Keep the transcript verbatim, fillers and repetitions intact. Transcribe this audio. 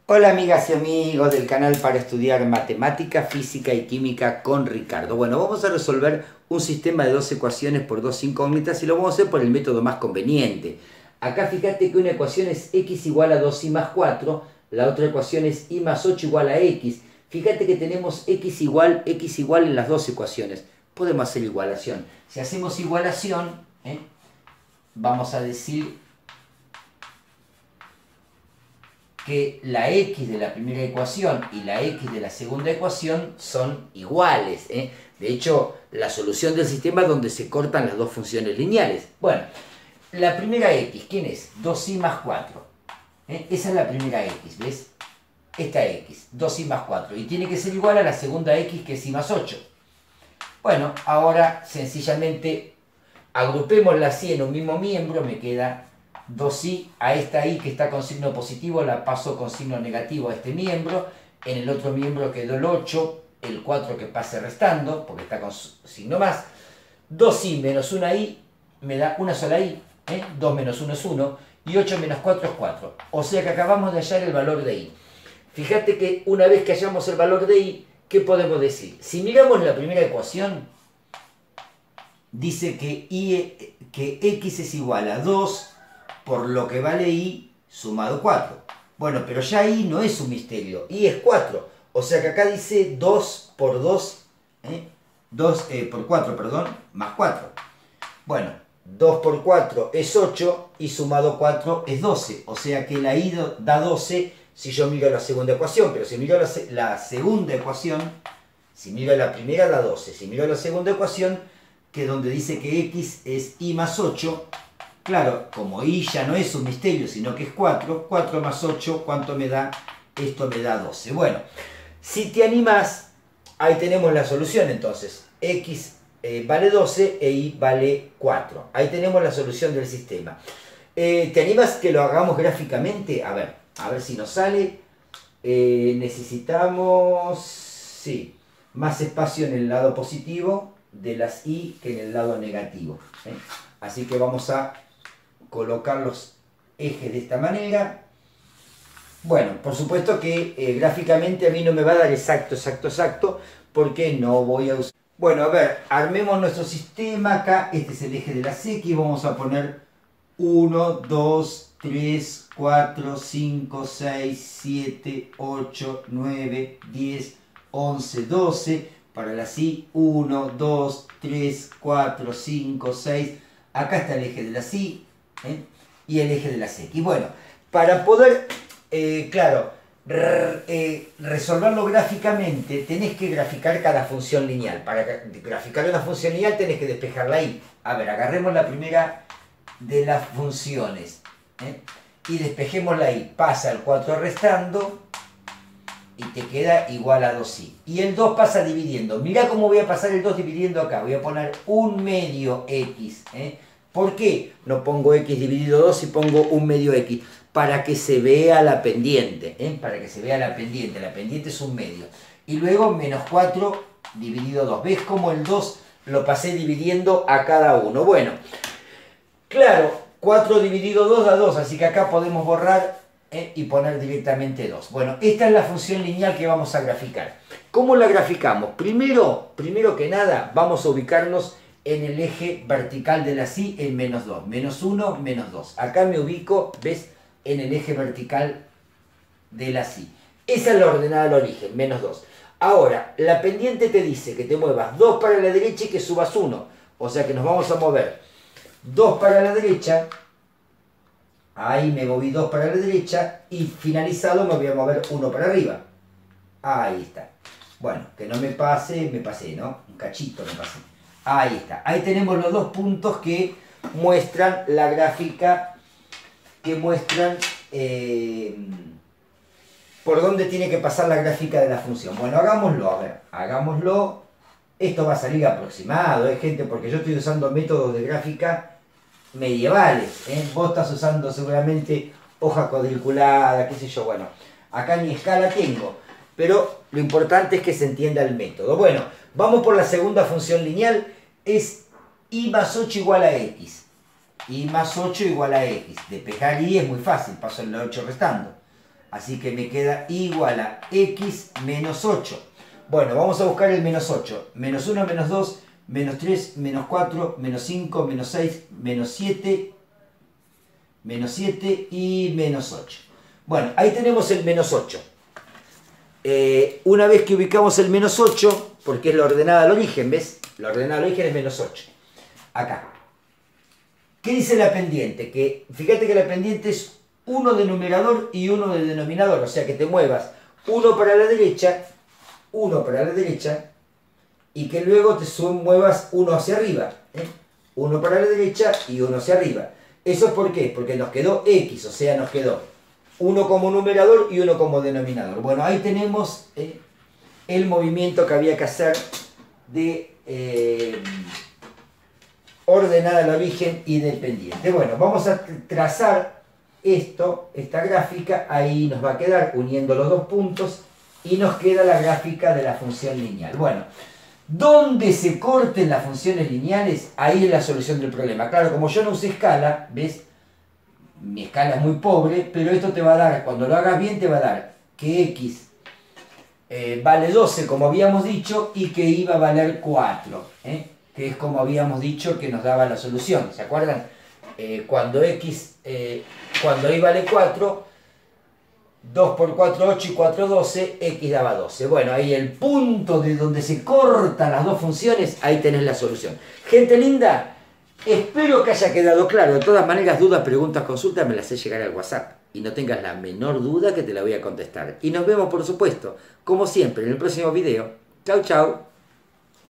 Hola amigas y amigos del canal para estudiar matemática, física y química con Ricardo. Bueno, vamos a resolver un sistema de dos ecuaciones por dos incógnitas y lo vamos a hacer por el método más conveniente. Acá fíjate que una ecuación es x igual a dos y más cuatro, la otra ecuación es y más ocho igual a x. Fíjate que tenemos x igual, x igual en las dos ecuaciones. Podemos hacer igualación. Si hacemos igualación, ¿eh? vamos a decir que la x de la primera ecuación y la x de la segunda ecuación son iguales, ¿eh? De hecho, la solución del sistema es donde se cortan las dos funciones lineales. Bueno, la primera x, ¿quién es? dos y más cuatro. ¿eh? Esa es la primera x, ¿ves? Esta x, dos y más cuatro. Y tiene que ser igual a la segunda x, que es y más ocho. Bueno, ahora sencillamente agrupémosla así en un mismo miembro, me queda dos i, a esta i que está con signo positivo la paso con signo negativo a este miembro, en el otro miembro quedó el ocho, el cuatro que pase restando, porque está con signo más, dos i menos una i me da una sola i, ¿eh? dos menos uno es uno, y ocho menos cuatro es cuatro, o sea que acabamos de hallar el valor de i. Fíjate que una vez que hallamos el valor de i, ¿qué podemos decir? Si miramos la primera ecuación, dice que, i, que x es igual a dos por lo que vale i sumado cuatro. Bueno, pero ya i no es un misterio, i es cuatro. O sea que acá dice dos por dos, ¿eh? dos eh, por cuatro, perdón, más cuatro. Bueno, dos por cuatro es ocho y sumado cuatro es doce. O sea que la i da doce si yo miro la segunda ecuación. Pero si miro la, la segunda ecuación, si miro la primera da doce. Si miro la segunda ecuación, que donde dice que x es i más ocho, claro, como i ya no es un misterio, sino que es cuatro, cuatro más ocho, ¿cuánto me da? Esto me da doce. Bueno, si te animás, ahí tenemos la solución entonces. X eh, vale doce e y vale cuatro. Ahí tenemos la solución del sistema. Eh, ¿Te animas que lo hagamos gráficamente? A ver, a ver si nos sale. Eh, necesitamos, sí, más espacio en el lado positivo de las y que en el lado negativo. ¿eh? Así que vamos a colocar los ejes de esta manera. Bueno, por supuesto que eh, gráficamente a mí no me va a dar exacto, exacto, exacto, porque no voy a usar. Bueno, a ver, armemos nuestro sistema acá. Este es el eje de las X. Vamos a poner uno, dos, tres, cuatro, cinco, seis, siete, ocho, nueve, diez, once, doce. Para las Y, uno, dos, tres, cuatro, cinco, seis. Acá está el eje de las Y. ¿Eh? Y el eje de las X. Bueno, para poder, eh, claro, re, eh, resolverlo gráficamente, tenés que graficar cada función lineal. Para graficar una función lineal tenés que despejar la y. A ver, agarremos la primera de las funciones, ¿eh? y despejemos la y. Pasa el cuatro restando y te queda igual a dos i. Y el dos pasa dividiendo. Mirá cómo voy a pasar el dos dividiendo acá. Voy a poner un medio x, ¿eh? ¿Por qué no pongo x dividido dos y pongo un medio x? Para que se vea la pendiente, ¿eh? Para que se vea la pendiente. La pendiente es un medio. Y luego menos cuatro dividido dos. ¿Ves cómo el dos lo pasé dividiendo a cada uno? Bueno, claro, cuatro dividido dos da dos, así que acá podemos borrar ¿eh? y poner directamente dos. Bueno, esta es la función lineal que vamos a graficar. ¿Cómo la graficamos? Primero, primero que nada, vamos a ubicarnos en el eje vertical de la Y en menos dos. Menos uno, menos dos. Acá me ubico, ¿ves? En el eje vertical de la Y. Esa es la ordenada del origen, menos dos. Ahora, la pendiente te dice que te muevas dos para la derecha y que subas uno. O sea que nos vamos a mover dos para la derecha. Ahí me moví dos para la derecha. Y finalizado me voy a mover uno para arriba. Ahí está. Bueno, que no me pase, me pasé, ¿no? Un cachito me pasé. Ahí está. Ahí tenemos los dos puntos que muestran la gráfica, que muestran eh, por dónde tiene que pasar la gráfica de la función. Bueno, hagámoslo, a ver, hagámoslo. Esto va a salir aproximado, ¿eh, gente? Porque yo estoy usando métodos de gráfica medievales, ¿eh? Vos estás usando seguramente hoja cuadriculada, qué sé yo. Bueno, acá ni escala tengo, pero lo importante es que se entienda el método. Bueno, vamos por la segunda función lineal. Es y más ocho igual a x. Y más ocho igual a x. Despejar y es muy fácil, paso el ocho restando. Así que me queda igual a x menos ocho. Bueno, vamos a buscar el menos ocho. Menos uno, menos dos, menos tres, menos cuatro, menos cinco, menos seis, menos siete, menos siete y menos ocho. Bueno, ahí tenemos el menos ocho. Eh, una vez que ubicamos el menos ocho, porque es la ordenada al origen, ¿ves? La ordenada al origen es menos ocho. Acá. ¿Qué dice la pendiente? Que fíjate que la pendiente es uno de numerador y uno de denominador. O sea que te muevas uno para la derecha, uno para la derecha, y que luego te muevas uno hacia arriba. ¿eh? Uno para la derecha y uno hacia arriba. ¿Eso por qué? Porque nos quedó x, o sea, nos quedó uno como numerador y uno como denominador. Bueno, ahí tenemos eh, el movimiento que había que hacer de eh, ordenada al origen y del pendiente. Bueno, vamos a trazar esto, esta gráfica, ahí nos va a quedar uniendo los dos puntos y nos queda la gráfica de la función lineal. Bueno, donde se corten las funciones lineales, ahí es la solución del problema. Claro, como yo no usé escala, ¿ves? Mi escala es muy pobre, pero esto te va a dar, cuando lo hagas bien, te va a dar que x eh, vale doce, como habíamos dicho, y que y va a valer cuatro, ¿eh? que es como habíamos dicho que nos daba la solución. ¿Se acuerdan? Eh, cuando x, eh, cuando y vale cuatro, dos por cuatro, ocho y cuatro, doce, x daba doce. Bueno, ahí el punto de donde se cortan las dos funciones, ahí tenés la solución. Gente linda, espero que haya quedado claro. De todas maneras, dudas, preguntas, consultas, me las haces llegar al WhatsApp. Y no tengas la menor duda que te la voy a contestar. Y nos vemos, por supuesto, como siempre, en el próximo video. Chau, chau.